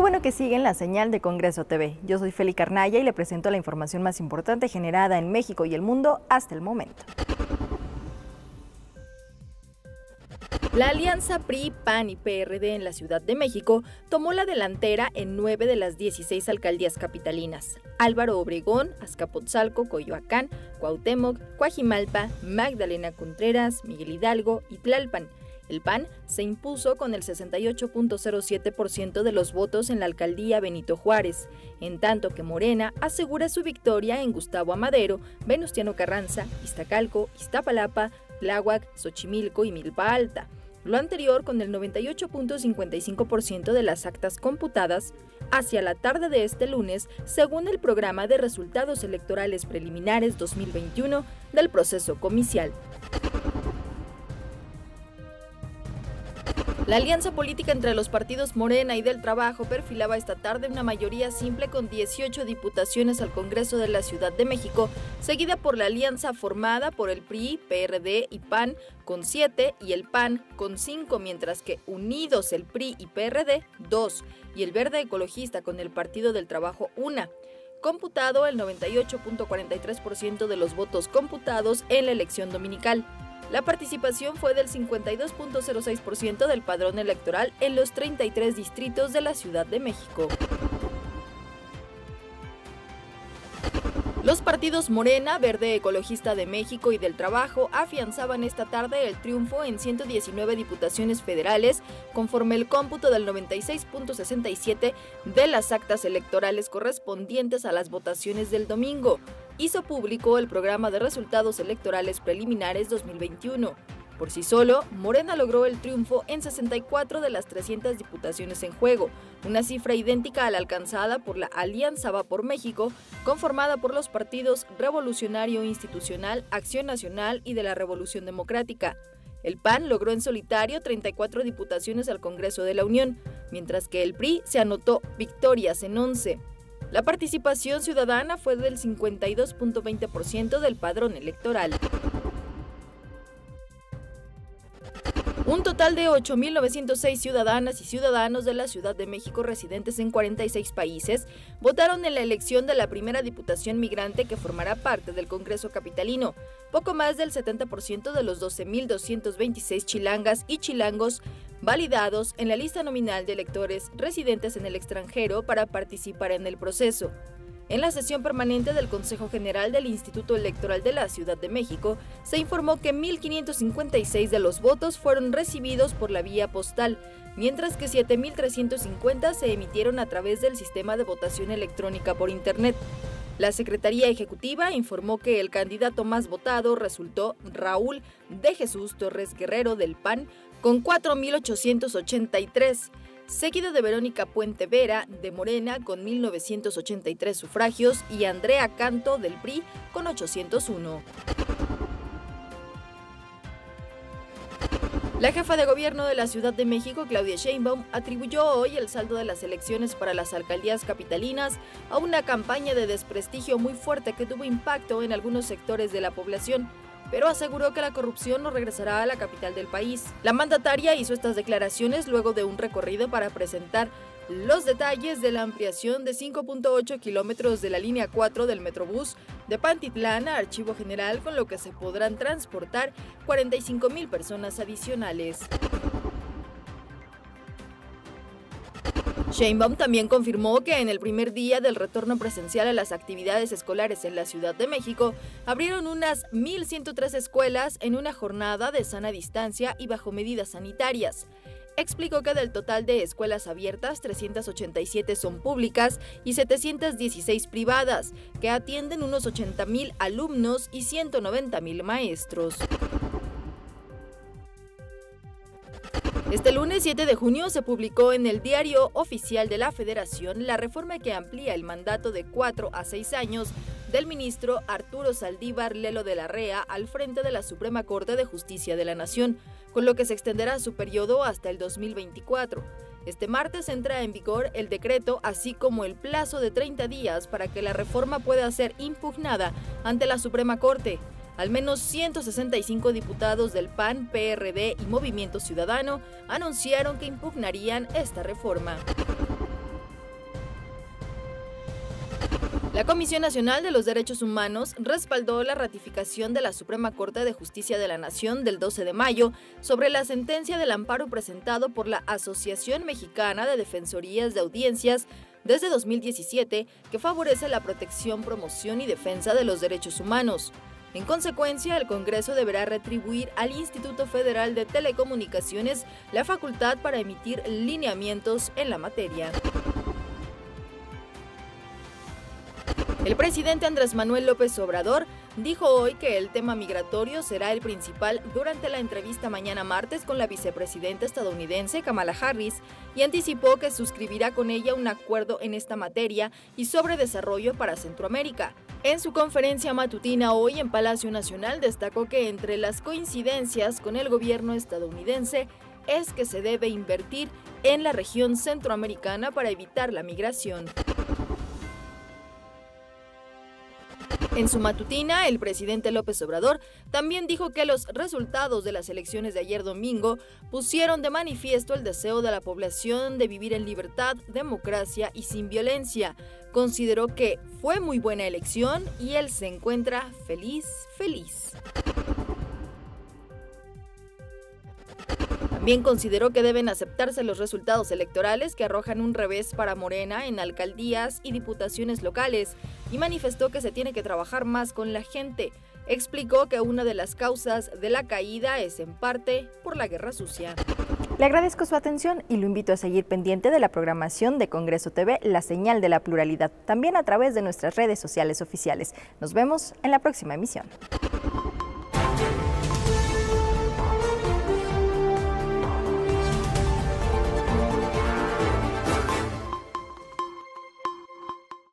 bueno que siguen la señal de Congreso TV. Yo soy Feli Carnaya y le presento la información más importante generada en México y el mundo hasta el momento. La alianza PRI, PAN y PRD en la Ciudad de México tomó la delantera en 9 de las 16 alcaldías capitalinas: Álvaro Obregón, Azcapotzalco, Coyoacán, Cuauhtémoc, Coajimalpa, Magdalena Contreras, Miguel Hidalgo y Tlalpan. El PAN se impuso con el 68.07% de los votos en la alcaldía Benito Juárez, en tanto que Morena asegura su victoria en Gustavo Amadero, Venustiano Carranza, Iztacalco, Iztapalapa, Tláhuac, Xochimilco y Milpa Alta. Lo anterior con el 98.55% de las actas computadas hacia la tarde de este lunes, según el programa de resultados electorales preliminares 2021 del proceso comicial. La alianza política entre los partidos Morena y del Trabajo perfilaba esta tarde una mayoría simple con 18 diputaciones al Congreso de la Ciudad de México, seguida por la alianza formada por el PRI, PRD y PAN con 7 y el PAN con 5, mientras que unidos el PRI y PRD 2 y el Verde Ecologista con el Partido del Trabajo 1. Computado el 98.43% de los votos computados en la elección dominical. La participación fue del 52.06% del padrón electoral en los 33 distritos de la Ciudad de México. Los partidos Morena, Verde Ecologista de México y del Trabajo afianzaban esta tarde el triunfo en 119 diputaciones federales, conforme el cómputo del 96.67% de las actas electorales correspondientes a las votaciones del domingo. Hizo público el programa de resultados electorales preliminares 2021. Por sí solo, Morena logró el triunfo en 64 de las 300 diputaciones en juego, una cifra idéntica a la alcanzada por la Alianza Va por México, conformada por los partidos Revolucionario Institucional, Acción Nacional y de la Revolución Democrática. El PAN logró en solitario 34 diputaciones al Congreso de la Unión, mientras que el PRI se anotó victorias en 11. La participación ciudadana fue del 52.20% del padrón electoral. Un total de 8.906 ciudadanas y ciudadanos de la Ciudad de México residentes en 46 países votaron en la elección de la primera diputación migrante que formará parte del Congreso capitalino. Poco más del 70% de los 12.226 chilangas y chilangos validados en la lista nominal de electores residentes en el extranjero para participar en el proceso. En la sesión permanente del Consejo General del Instituto Electoral de la Ciudad de México, se informó que 1.556 de los votos fueron recibidos por la vía postal, mientras que 7.350 se emitieron a través del sistema de votación electrónica por Internet. La Secretaría Ejecutiva informó que el candidato más votado resultó Raúl de Jesús Torres Guerrero del PAN con 4.883. Seguido de Verónica Puente Vera, de Morena, con 1.983 sufragios, y Andrea Canto, del PRI, con 801. La jefa de gobierno de la Ciudad de México, Claudia Sheinbaum, atribuyó hoy el saldo de las elecciones para las alcaldías capitalinas a una campaña de desprestigio muy fuerte que tuvo impacto en algunos sectores de la población, pero aseguró que la corrupción no regresará a la capital del país. La mandataria hizo estas declaraciones luego de un recorrido para presentar los detalles de la ampliación de 5.8 kilómetros de la línea 4 del Metrobús de Pantitlán a Archivo General, con lo que se podrán transportar 45,000 personas adicionales. Sheinbaum también confirmó que en el primer día del retorno presencial a las actividades escolares en la Ciudad de México, abrieron unas 1.103 escuelas en una jornada de sana distancia y bajo medidas sanitarias. Explicó que del total de escuelas abiertas, 387 son públicas y 716 privadas, que atienden unos 80,000 alumnos y 190,000 maestros. Este lunes 7 de junio se publicó en el Diario Oficial de la Federación la reforma que amplía el mandato de 4 a 6 años del ministro Arturo Saldívar Lelo de la Rea al frente de la Suprema Corte de Justicia de la Nación, con lo que se extenderá su periodo hasta el 2024. Este martes entra en vigor el decreto, así como el plazo de 30 días para que la reforma pueda ser impugnada ante la Suprema Corte. Al menos 165 diputados del PAN, PRD y Movimiento Ciudadano anunciaron que impugnarían esta reforma. La Comisión Nacional de los Derechos Humanos respaldó la ratificación de la Suprema Corte de Justicia de la Nación del 12 de mayo sobre la sentencia del amparo presentado por la Asociación Mexicana de Defensorías de Audiencias desde 2017, que favorece la protección, promoción y defensa de los derechos humanos. En consecuencia, el Congreso deberá retribuir al Instituto Federal de Telecomunicaciones la facultad para emitir lineamientos en la materia. El presidente Andrés Manuel López Obrador dijo hoy que el tema migratorio será el principal durante la entrevista mañana martes con la vicepresidenta estadounidense Kamala Harris y anticipó que suscribirá con ella un acuerdo en esta materia y sobre desarrollo para Centroamérica. En su conferencia matutina hoy en Palacio Nacional destacó que entre las coincidencias con el gobierno estadounidense es que se debe invertir en la región centroamericana para evitar la migración. En su matutina, el presidente López Obrador también dijo que los resultados de las elecciones de ayer domingo pusieron de manifiesto el deseo de la población de vivir en libertad, democracia y sin violencia. Consideró que fue muy buena elección y él se encuentra feliz. También consideró que deben aceptarse los resultados electorales que arrojan un revés para Morena en alcaldías y diputaciones locales y manifestó que se tiene que trabajar más con la gente. Explicó que una de las causas de la caída es en parte por la guerra sucia. Le agradezco su atención y lo invito a seguir pendiente de la programación de Congreso TV, la señal de la pluralidad, también a través de nuestras redes sociales oficiales. Nos vemos en la próxima emisión.